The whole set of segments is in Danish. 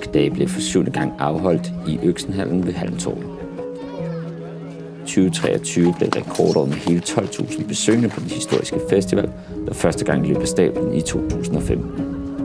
Dage blev for 7. gang afholdt i Øksenhallen ved Halmtorvet. 2023 blev rekordåret med hele 12.000 besøgende på den historiske festival, der første gang løb af stablen i 2015.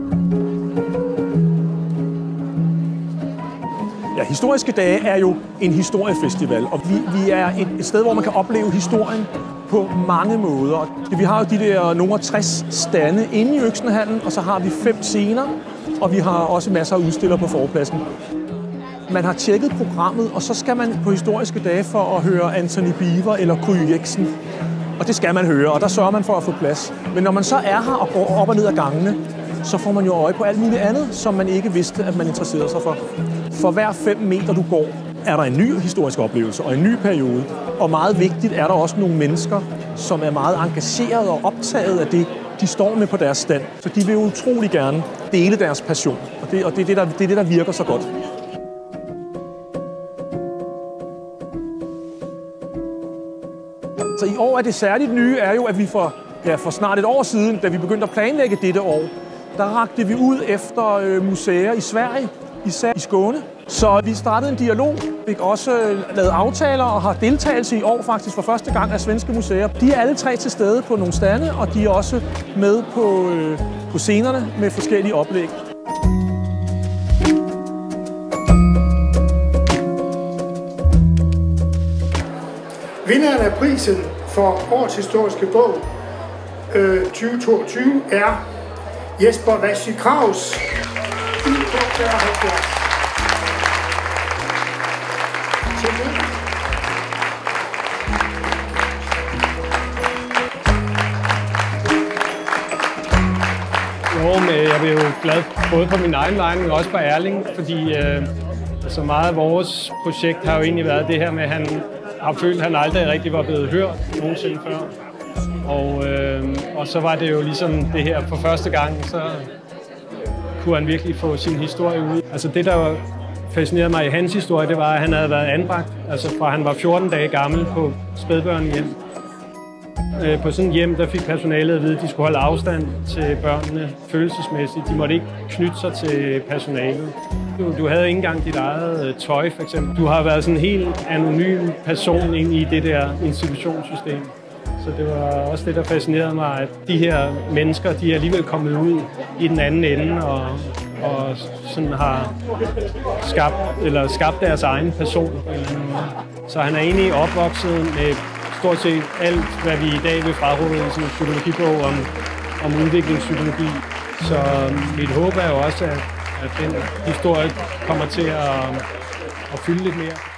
Ja, Historiske Dage er jo en historiefestival, og vi er et sted, hvor man kan opleve historien på mange måder. Vi har jo de der nogle 60 stande inde i Øksenhallen, og så har vi 5 scener, og vi har også masser af udstillere på forpladsen. Man har tjekket programmet, og så skal man på Historiske Dage for at høre Antoni Beevor eller Gry Jexen. Og det skal man høre, og der sørger man for at få plads. Men når man så er her og går op og ned ad gangene, så får man jo øje på alt muligt andet, som man ikke vidste, at man interesserede sig for. For hver 5 meter du går, er der en ny historisk oplevelse og en ny periode. Og meget vigtigt er der også nogle mennesker, som er meget engagerede og optaget af det, de står med på deres stand. Så de vil utrolig gerne dele deres passion, og det er det, der virker så godt. Så i år er det særligt nye er jo, at vi for snart et år siden, da vi begyndte at planlægge dette år, der rakte vi ud efter museer i Sverige, især i Skåne. Så vi startede en dialog, fik også lavet aftaler og har deltagelse i år faktisk for første gang af svenske museer. De er alle 3 til stede på nogle stande, og de er også med på scenerne med forskellige oplæg. Vinderen af prisen for Årets Historiske Bog 2022 er Jesper Vassi Kraus. Jeg blev jo glad både på min egen vej, men også på Erling, fordi så meget af vores projekt har jo egentlig været det her med, at han har følt, at han aldrig rigtig var blevet hørt nogensinde før. Og så var det jo ligesom det her for første gang, så kunne han virkelig få sin historie ud. Altså det, der fascinerede mig i hans historie, det var, at han havde været anbragt, altså fra han var 14 dage gammel på spædbørnehjem. På sådan et hjem, der fik personalet at vide, at de skulle holde afstand til børnene følelsesmæssigt. De måtte ikke knytte sig til personalet. Du havde ikke engang dit eget tøj, for eksempel. Du har været sådan en helt anonym person ind i det der institutionssystem. Så det var også det, der fascinerede mig, at de her mennesker, de er alligevel kommet ud i den anden ende og sådan har skabt deres egen person. Så han er egentlig opvokset med stort set alt, hvad vi i dag vil fraråde i sådan en psykologibog om udviklingspsykologi. Så mit håb er jo også, at den historie kommer til at fylde lidt mere.